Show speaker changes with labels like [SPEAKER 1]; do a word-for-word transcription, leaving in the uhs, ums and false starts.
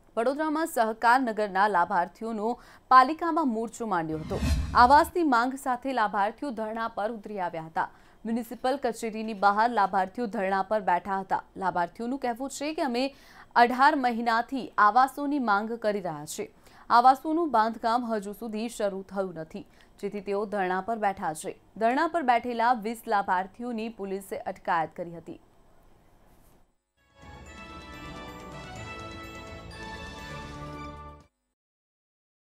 [SPEAKER 1] વડોદરામાં સહકારનગરના લાભાર્થીઓનો પાલિકામાં મોરચો માંડ્યો હતો। આવાસની માંગ સાથે લાભાર્થીઓ ધરણા પર ઉતરી આવ્યા હતા। મ્યુનિસિપલ કચેરીની બહાર લાભાર્થીઓ ધરણા પર બેઠા હતા। લાભાર્થીઓનું કહેવું છે કે અમે અઢાર મહિનાથી આવાસોની માંગ કરી રહ્યા છીએ। આવાસોનું બાંધકામ હજુ સુધી શરૂ થયું નથી, જેથી તેઓ ધરણા પર બેઠા છે। ધરણા પર બેઠેલા વીસ લાભાર્થીઓની પોલીસે અટકાયત કરી હતી।